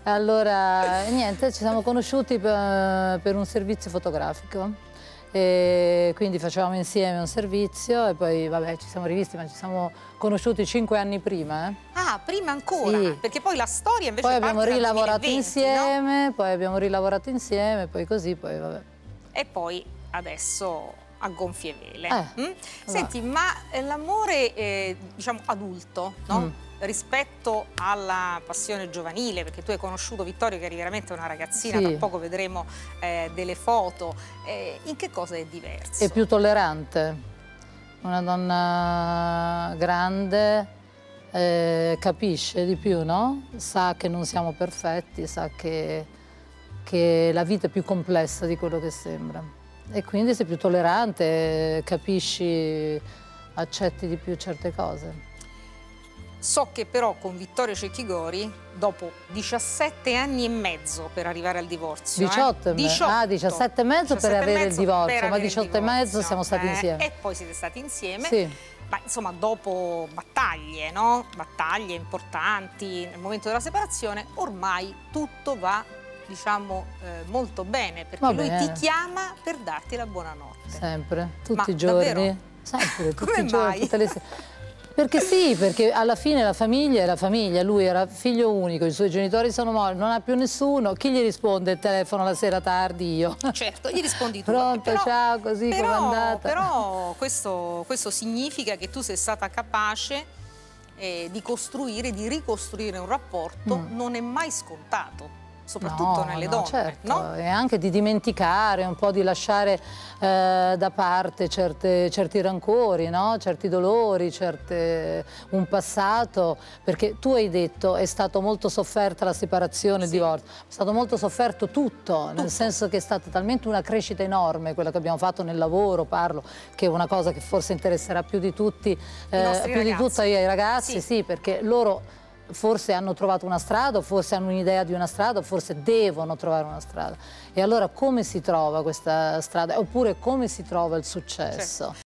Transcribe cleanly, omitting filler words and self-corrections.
Allora, niente, ci siamo conosciuti per un servizio fotografico. E quindi facevamo insieme un servizio e poi vabbè ci siamo rivisti, ma ci siamo conosciuti 5 anni prima. Ah, prima ancora? Sì. Perché poi la storia invece Poi parte abbiamo dal rilavorato 2020, insieme, no? poi abbiamo rilavorato insieme, poi così, poi vabbè. E poi adesso a gonfie vele. Senti, va. ma l'amore, diciamo, adulto, no? Rispetto alla passione giovanile, perché tu hai conosciuto Vittorio che eri veramente una ragazzina, Sì. tra poco vedremo delle foto, in che cosa è diverso? È più tollerante, una donna grande, capisce di più, no? Sa che non siamo perfetti, sa che la vita è più complessa di quello che sembra. E quindi sei più tollerante, capisci, accetti di più certe cose. So che però con Vittorio Cecchigori, dopo 17 anni e mezzo per arrivare al divorzio... 18 17 e mezzo per avere il divorzio, ma 18 e mezzo siamo stati insieme. E poi siete stati insieme. Sì. Ma insomma, dopo battaglie, no? Battaglie importanti nel momento della separazione, ormai tutto va, diciamo, molto bene, perché lui ti chiama per darti la buonanotte. Sempre, tutti i giorni. Davvero? Sempre, tutti i giorni, tutte le sere. Perché sì, perché alla fine la famiglia è la famiglia, lui era figlio unico, i suoi genitori sono morti, non ha più nessuno, chi gli risponde il telefono la sera tardi? Io. Certo, gli rispondi tu. Pronto, però, ciao, così come è andata? Però questo significa che tu sei stata capace di costruire, di ricostruire un rapporto, non è mai scontato. Soprattutto nelle donne, certo. No? E anche di dimenticare, un po' di lasciare da parte certi rancori, no? Certi dolori, un passato, perché tu hai detto è stato molto sofferta la separazione, il divorzio, è stato molto sofferto tutto, nel senso che è stata talmente una crescita enorme quella che abbiamo fatto nel lavoro, che è una cosa che forse interesserà più di tutti, più di tutto ai ragazzi, sì, perché loro forse hanno trovato una strada, forse hanno un'idea di una strada, forse devono trovare una strada. E allora come si trova questa strada? Oppure come si trova il successo?